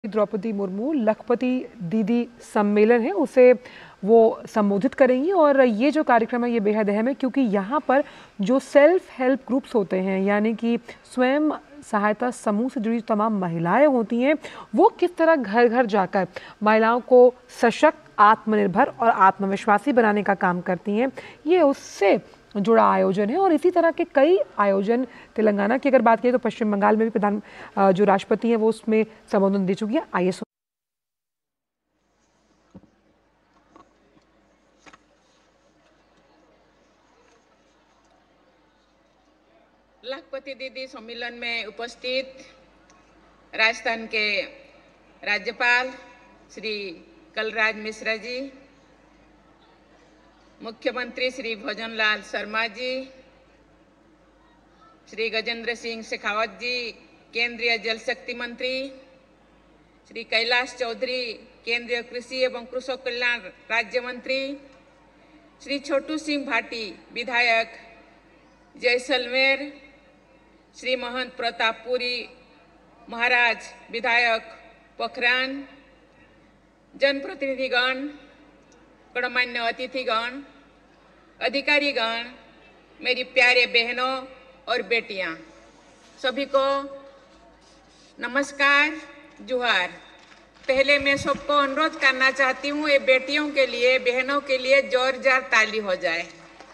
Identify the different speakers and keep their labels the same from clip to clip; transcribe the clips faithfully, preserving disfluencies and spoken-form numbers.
Speaker 1: द्रौपदी मुर्मू लखपति दीदी सम्मेलन है उसे वो संबोधित करेंगी। और ये जो कार्यक्रम है ये बेहद अहम है क्योंकि यहाँ पर जो सेल्फ हेल्प ग्रुप्स होते हैं यानी कि स्वयं सहायता समूह से जुड़ी तमाम महिलाएं होती हैं, वो किस तरह घर घर जाकर महिलाओं को सशक्त, आत्मनिर्भर और आत्मविश्वासी बनाने का काम करती हैं, ये उससे जुड़ा आयोजन है। और इसी तरह के कई आयोजन तेलंगाना की अगर बात करें तो पश्चिम बंगाल में भी प्रधान जो राष्ट्रपति हैं वो उसमें संबोधन दे चुकी है। आइए सुन।
Speaker 2: लखपति दीदी सम्मेलन में उपस्थित राजस्थान के राज्यपाल श्री कलराज मिश्रा जी, मुख्यमंत्री श्री भजनलाल शर्मा जी, श्री गजेंद्र सिंह शेखावत जी, केंद्रीय जल शक्ति मंत्री, श्री कैलाश चौधरी, केंद्रीय कृषि एवं कृषक कल्याण राज्य मंत्री, श्री छोटू सिंह भाटी, विधायक जैसलमेर, श्री महंत प्रतापपुरी महाराज, विधायक पोखरान, जनप्रतिनिधिगण, गणमान्य अतिथिगण, अधिकारीगण, मेरी प्यारे बहनों और बेटियां, सभी को नमस्कार, जुहार। पहले मैं सबको अनुरोध करना चाहती हूँ ये बेटियों के लिए, बहनों के लिए जोरदार ताली हो जाए,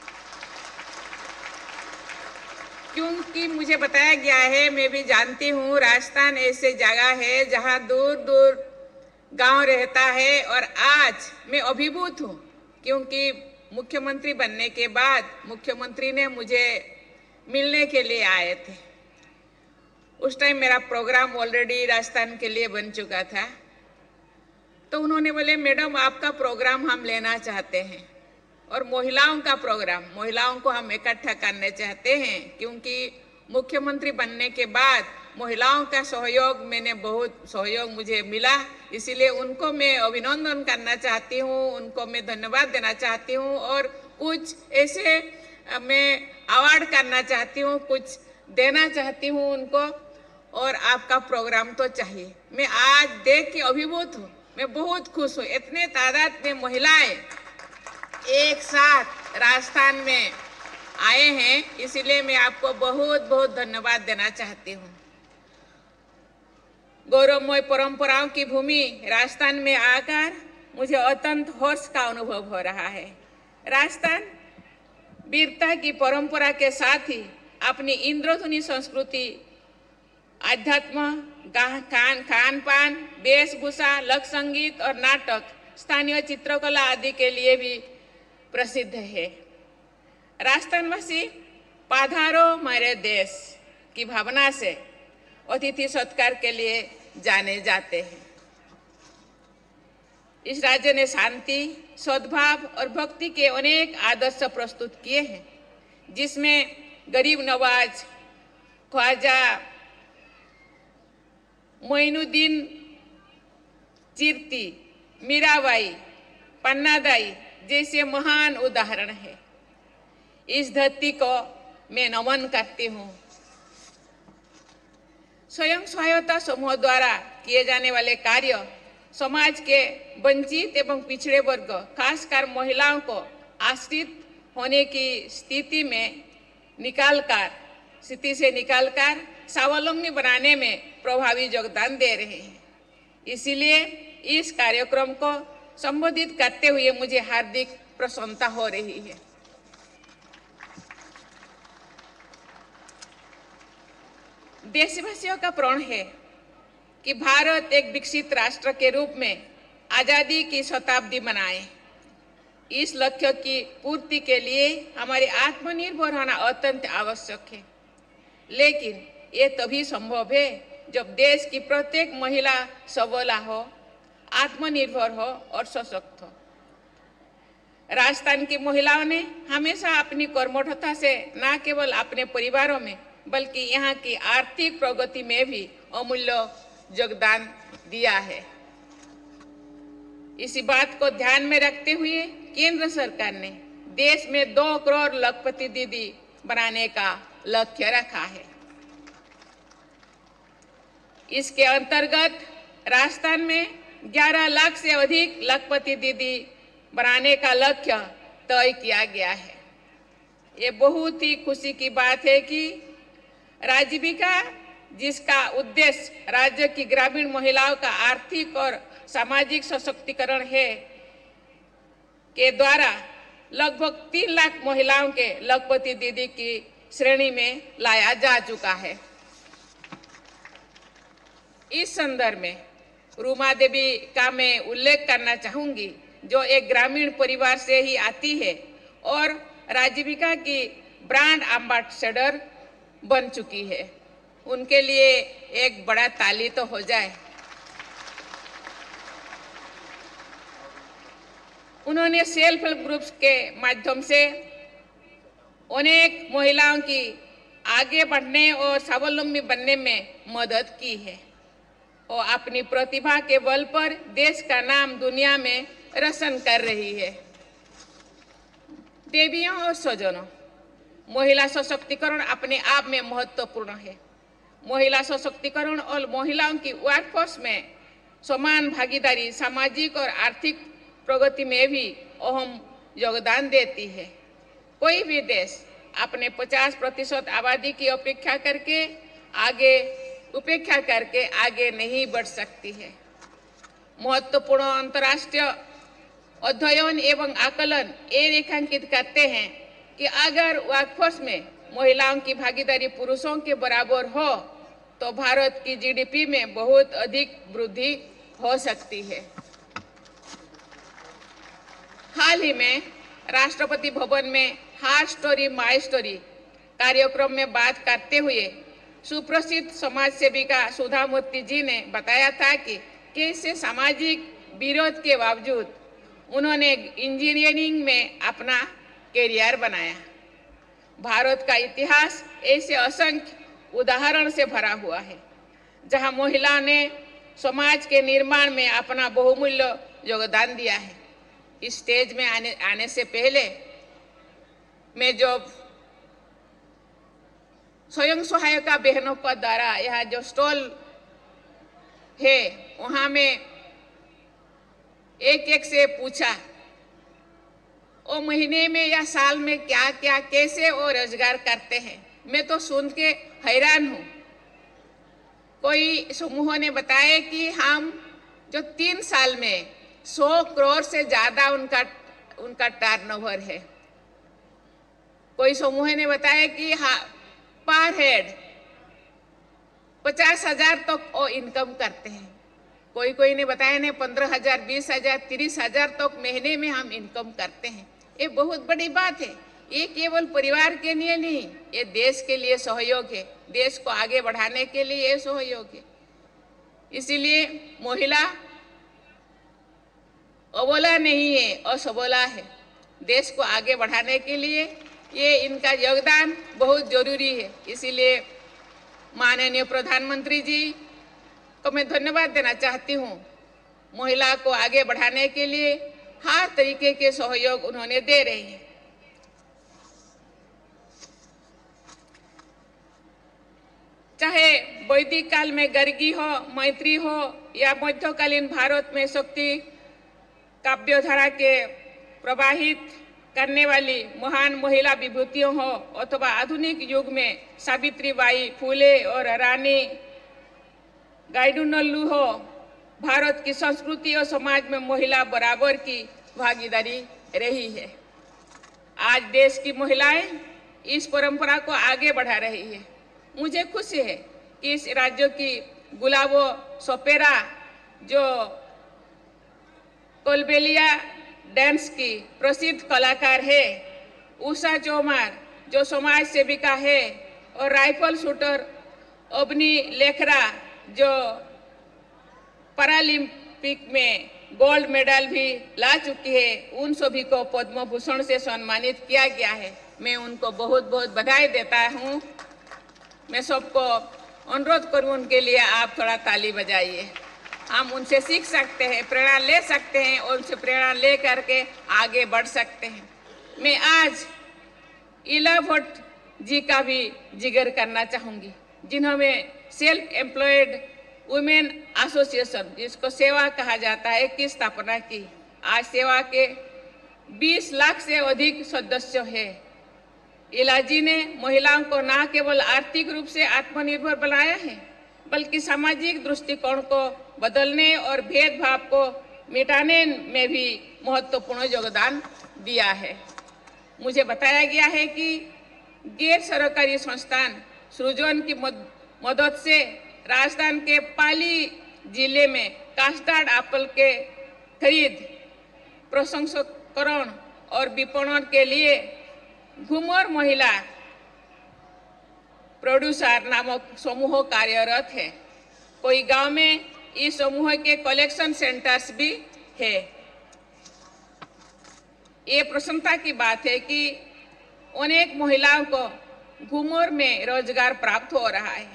Speaker 2: क्योंकि मुझे बताया गया है, मैं भी जानती हूँ, राजस्थान ऐसे जगह है जहाँ दूर दूर गांव रहता है। और आज मैं अभिभूत हूँ क्योंकि मुख्यमंत्री बनने के बाद मुख्यमंत्री ने मुझे मिलने के लिए आए थे। उस टाइम मेरा प्रोग्राम ऑलरेडी राजस्थान के लिए बन चुका था, तो उन्होंने बोले मैडम आपका प्रोग्राम हम लेना चाहते हैं और महिलाओं का प्रोग्राम, महिलाओं को हम इकट्ठा करने चाहते हैं, क्योंकि मुख्यमंत्री बनने के बाद महिलाओं का सहयोग मैंने बहुत सहयोग मुझे मिला, इसीलिए उनको मैं अभिनंदन करना चाहती हूँ, उनको मैं धन्यवाद देना चाहती हूँ और कुछ ऐसे मैं अवार्ड करना चाहती हूँ, कुछ देना चाहती हूँ उनको। और आपका प्रोग्राम तो चाहिए। मैं आज देख के अभिभूत हूँ, मैं बहुत खुश हूँ, इतने तादाद में महिलाएं एक साथ राजस्थान में आए हैं, इसीलिए मैं आपको बहुत बहुत धन्यवाद देना चाहती हूँ। गौरवमय परंपराओं की भूमि राजस्थान में आकर मुझे अत्यंत हर्ष का अनुभव हो रहा है। राजस्थान वीरता की परंपरा के साथ ही अपनी इंद्रधुनी संस्कृति, आध्यात्म, खान खान पान, वेशभूषा, लोक संगीत और नाटक, स्थानीय चित्रकला आदि के लिए भी प्रसिद्ध है। राजस्थानवासी पधारो मेरे देश की भावना से अतिथि सत्कार के लिए जाने जाते हैं। इस राज्य ने शांति, सद्भाव और भक्ति के अनेक आदर्श प्रस्तुत किए हैं, जिसमें गरीब नवाज, ख्वाजा मोइनुद्दीन चिश्ती, मीराबाई, पन्नादाई जैसे महान उदाहरण है। इस धरती को मैं नमन करती हूँ। स्वयं सहायता समूह द्वारा किए जाने वाले कार्य समाज के वंचित एवं पिछड़े वर्ग, खासकर महिलाओं को आश्रित होने की स्थिति में निकालकर स्थिति से निकालकर स्वावलंबी बनाने में प्रभावी योगदान दे रहे हैं। इसीलिए इस कार्यक्रम को संबोधित करते हुए मुझे हार्दिक प्रसन्नता हो रही है। देशवासियों का प्रण है कि भारत एक विकसित राष्ट्र के रूप में आजादी की शताब्दी मनाए। इस लक्ष्य की पूर्ति के लिए हमारे आत्मनिर्भर होना अत्यंत आवश्यक है, लेकिन ये तभी संभव है जब देश की प्रत्येक महिला सबला हो, आत्मनिर्भर हो और सशक्त हो। राजस्थान की महिलाओं ने हमेशा अपनी कर्मठता से न केवल अपने परिवारों में बल्कि यहाँ की आर्थिक प्रगति में भी अमूल्य योगदान दिया है। इसी बात को ध्यान में रखते हुए केंद्र सरकार ने देश में दो करोड़ लखपति दीदी बनाने का लक्ष्य रखा है। इसके अंतर्गत राजस्थान में ग्यारह लाख से अधिक लखपति दीदी बनाने का लक्ष्य तय किया गया है। ये बहुत ही खुशी की बात है कि राजीविका, जिसका उद्देश्य राज्य की ग्रामीण महिलाओं का आर्थिक और सामाजिक सशक्तिकरण है, के द्वारा लगभग तीन लाख महिलाओं के लखपति दीदी की श्रेणी में लाया जा चुका है। इस संदर्भ में रूमा देवी का मैं उल्लेख करना चाहूंगी, जो एक ग्रामीण परिवार से ही आती है और राजीविका की ब्रांड एम्बेसडर बन चुकी है। उनके लिए एक बड़ा ताली तो हो जाए। उन्होंने सेल्फ हेल्प ग्रुप्स के माध्यम से अनेक महिलाओं की आगे बढ़ने और स्वावलंबी बनने में मदद की है और अपनी प्रतिभा के बल पर देश का नाम दुनिया में रोशन कर रही है। देवियों और स्वजनों, महिला सशक्तिकरण अपने आप में महत्वपूर्ण है। महिला सशक्तिकरण और महिलाओं की वर्कफोर्स में समान भागीदारी सामाजिक और आर्थिक प्रगति में भी अहम योगदान देती है। कोई भी देश अपने पचास प्रतिशत आबादी की अपेक्षा करके आगे उपेक्षा करके आगे नहीं बढ़ सकती है। महत्वपूर्ण अंतर्राष्ट्रीय अध्ययन एवं आकलन ये रेखांकित करते हैं कि अगर वर्कफोर्स में महिलाओं की भागीदारी पुरुषों के बराबर हो तो भारत की जीडीपी में बहुत अधिक वृद्धि हो सकती है। हाल ही में राष्ट्रपति भवन में हर स्टोरी माय स्टोरी कार्यक्रम में बात करते हुए सुप्रसिद्ध समाज सेविका सुधा मूर्ति जी ने बताया था कि कैसे सामाजिक विरोध के बावजूद उन्होंने इंजीनियरिंग में अपना कैरियर बनाया। भारत का इतिहास ऐसे असंख्य उदाहरण से भरा हुआ है जहां महिलाओं ने समाज के निर्माण में अपना बहुमूल्य योगदान दिया है। इस स्टेज में आने आने से पहले मैं जो स्वयं सहायता बहनों का द्वारा यहाँ जो स्टॉल है वहाँ में एक एक से पूछा वो महीने में या साल में क्या क्या कैसे वो रोजगार करते हैं। मैं तो सुन के हैरान हूँ। कोई समूह ने बताया कि हम जो तीन साल में सौ करोड़ से ज्यादा उनका उनका टर्नओवर है। कोई समूह ने बताया कि हाँ पर हेड पचास हजार तक तो वो इनकम करते हैं। कोई कोई ने बताया ने पंद्रह हजार बीस हजार तीस हजार तक तो महीने में हम इनकम करते हैं। ये बहुत बड़ी बात है। ये केवल परिवार के लिए नहीं, ये देश के लिए सहयोग है। देश को आगे बढ़ाने के लिए ये सहयोग है। इसीलिए महिला अबोला नहीं है, असबोला है। देश को आगे बढ़ाने के लिए ये इनका योगदान बहुत जरूरी है। इसीलिए माननीय प्रधानमंत्री जी को मैं धन्यवाद देना चाहती हूँ। महिला को आगे बढ़ाने के लिए हर तरीके के सहयोग उन्होंने दे रहे हैं। चाहे वैदिक काल में गर्गी हो, मैत्री हो या मध्यकालीन भारत में शक्ति काव्यधारा के प्रवाहित करने वाली महान महिला विभूतियों हो अथवा आधुनिक युग में सावित्री बाई फुले और रानी गाइडुनल्लू हो, भारत की संस्कृति और समाज में महिला बराबर की भागीदारी रही है। आज देश की महिलाएं इस परंपरा को आगे बढ़ा रही है। मुझे खुशी है कि इस राज्य की गुलाबो सोपेरा जो कोलबेलिया डांस की प्रसिद्ध कलाकार है, उषा चौमार जो समाज सेविका है और राइफल शूटर अबनी लेखरा जो पैरालंपिक में गोल्ड मेडल भी ला चुकी है, उन सभी को पद्म भूषण से सम्मानित किया गया है। मैं उनको बहुत बहुत बधाई देता हूँ। मैं सबको अनुरोध करूँ उनके लिए आप थोड़ा ताली बजाइए। हम उनसे सीख सकते हैं, प्रेरणा ले सकते हैं और उनसे प्रेरणा ले करके आगे बढ़ सकते हैं। मैं आज इला भट्ट जी का भी जिक्र करना चाहूँगी, जिन्होंने सेल्फ एम्प्लॉयड वुमेन एसोसिएशन, जिसको सेवा कहा जाता है, की स्थापना की। आज सेवा के बीस लाख से अधिक सदस्य हैं। इलाजी ने महिलाओं को न केवल आर्थिक रूप से आत्मनिर्भर बनाया है, बल्कि सामाजिक दृष्टिकोण को बदलने और भेदभाव को मिटाने में भी महत्वपूर्ण योगदान दिया है। मुझे बताया गया है कि गैर सरकारी संस्थान सृजन की मदद से राजस्थान के पाली जिले में कास्टार्ड एप्पल के खरीद, प्रसंस्करण और विपणन के लिए घूमर महिला प्रोड्यूसर नामक समूह कार्यरत है। कोई गांव में इस समूह के कलेक्शन सेंटर्स भी है। ये प्रसन्नता की बात है कि अनेक महिलाओं को घूमर में रोजगार प्राप्त हो रहा है।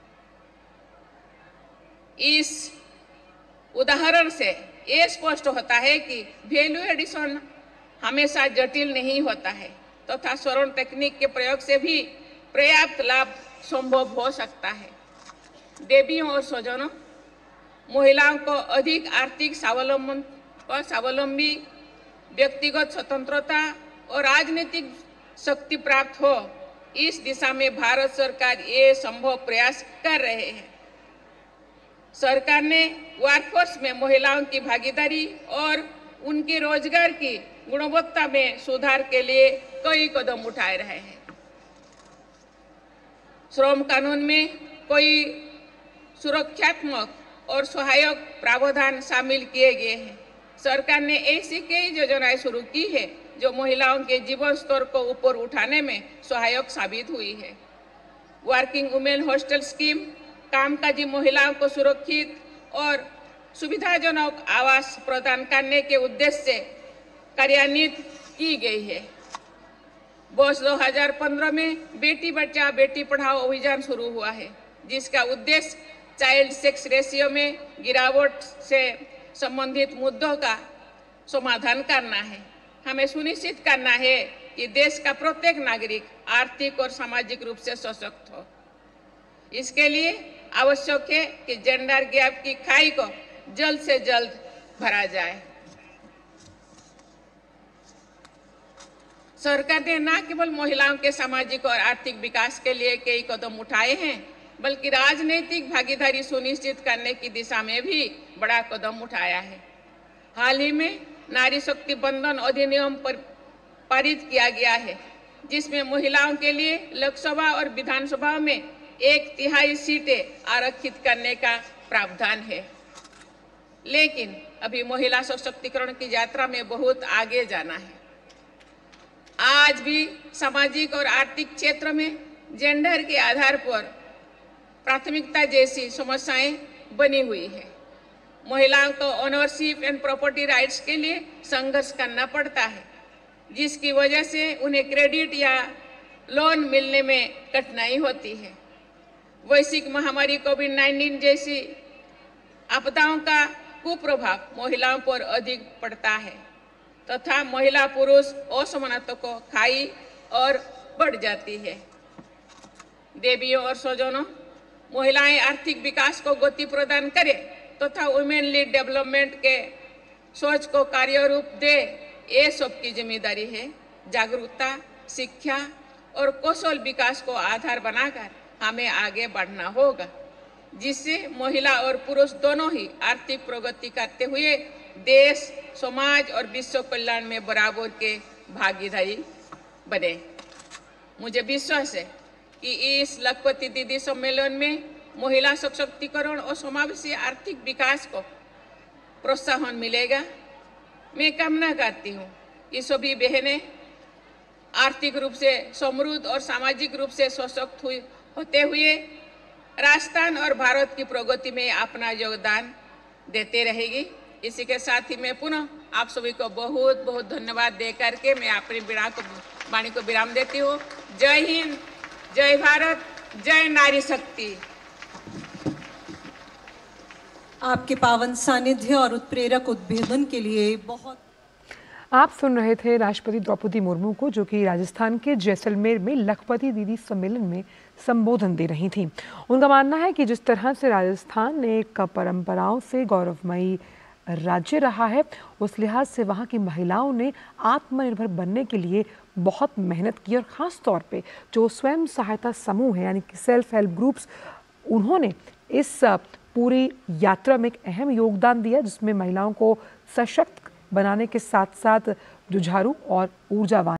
Speaker 2: इस उदाहरण से ये स्पष्ट होता है कि वैल्यू एडिशन हमेशा जटिल नहीं होता है, तथा स्वर्ण तकनीक के प्रयोग से भी पर्याप्त लाभ संभव हो सकता है। देवियों और स्वजनों, महिलाओं को अधिक आर्थिक स्वावलंबन और स्वावलंबी, व्यक्तिगत स्वतंत्रता और राजनीतिक शक्ति प्राप्त हो, इस दिशा में भारत सरकार ये संभव प्रयास कर रहे हैं। सरकार ने वर्कफोर्स में महिलाओं की भागीदारी और उनके रोजगार की गुणवत्ता में सुधार के लिए कई कदम उठाए रहे हैं। श्रम कानून में कई सुरक्षात्मक और सहायक प्रावधान शामिल किए गए हैं। सरकार ने ऐसी कई योजनाएं शुरू की है जो महिलाओं के जीवन स्तर को ऊपर उठाने में सहायक साबित हुई है। वर्किंग वुमेन हॉस्टल स्कीम कामकाजी महिलाओं को सुरक्षित और सुविधाजनक आवास प्रदान करने के उद्देश्य से कार्यान्वित की गई है। वर्ष दो हज़ार पंद्रह में बेटी बचाओ बेटी पढ़ाओ अभियान शुरू हुआ है, जिसका उद्देश्य चाइल्ड सेक्स रेशियो में गिरावट से संबंधित मुद्दों का समाधान करना है। हमें सुनिश्चित करना है कि देश का प्रत्येक नागरिक आर्थिक और सामाजिक रूप से सशक्त हो। इसके लिए आवश्यक है कि जेंडर गैप की खाई को जल्द से जल्द भरा जाए। सरकार ने न केवल महिलाओं के सामाजिक और आर्थिक विकास के लिए कई कदम उठाए हैं, बल्कि राजनीतिक भागीदारी सुनिश्चित करने की दिशा में भी बड़ा कदम उठाया है। हाल ही में नारी शक्ति बंधन अधिनियम पर पारित किया गया है, जिसमें महिलाओं के लिए लोकसभा और विधानसभा में एक तिहाई सीटें आरक्षित करने का प्रावधान है। लेकिन अभी महिला सशक्तिकरण की यात्रा में बहुत आगे जाना है। आज भी सामाजिक और आर्थिक क्षेत्र में जेंडर के आधार पर प्राथमिकता जैसी समस्याएं बनी हुई है। महिलाओं को ओनरशिप एंड प्रॉपर्टी राइट्स के लिए संघर्ष करना पड़ता है, जिसकी वजह से उन्हें क्रेडिट या लोन मिलने में कठिनाई होती है। वैश्विक महामारी कोविड नाइन्टीन जैसी आपदाओं का कुप्रभाव महिलाओं पर अधिक पड़ता है, तथा महिला पुरुष असमानता को खाई और बढ़ जाती है। देवियों और स्वजनों, महिलाएं आर्थिक विकास को गति प्रदान करें तथा वुमेन लीड डेवलपमेंट के सोच को कार्य रूप दे, ये सबकी जिम्मेदारी है। जागरूकता, शिक्षा और कौशल विकास को आधार बनाकर हमें आगे बढ़ना होगा, जिससे महिला और पुरुष दोनों ही आर्थिक प्रगति करते हुए देश, समाज और विश्व कल्याण में बराबर के भागीदारी बने। मुझे विश्वास है कि इस लखपति दीदी सम्मेलन में महिला सशक्तिकरण और समावेशी आर्थिक विकास को प्रोत्साहन मिलेगा। मैं कामना करती हूँ कि सभी बहनें आर्थिक रूप से समृद्ध और सामाजिक रूप से सशक्त हुई होते हुए राजस्थान और भारत की प्रगति में अपना योगदान देते रहेगी। इसी के साथ ही मैं पुनः आप सभी को बहुत बहुत धन्यवाद दे करके मैं अपनी विड़ा को वाणी को विराम देती हूँ। जय हिंद, जय भारत, जय नारी शक्ति।
Speaker 3: आपके पावन सानिध्य और उत्प्रेरक उद्बोधन के लिए बहुत
Speaker 1: आप सुन रहे थे राष्ट्रपति द्रौपदी मुर्मू को, जो कि राजस्थान के जैसलमेर में लखपति दीदी सम्मेलन में संबोधन दे रही थीं। उनका मानना है कि जिस तरह से राजस्थान एक परंपराओं से गौरवमयी राज्य रहा है, उस लिहाज से वहाँ की महिलाओं ने आत्मनिर्भर बनने के लिए बहुत मेहनत की, और ख़ास तौर पे जो स्वयं सहायता समूह है यानी कि सेल्फ हेल्प ग्रुप्स, उन्होंने इस पूरी यात्रा में एक अहम योगदान दिया, जिसमें महिलाओं को सशक्त बनाने के साथ साथ जुझारू और ऊर्जावान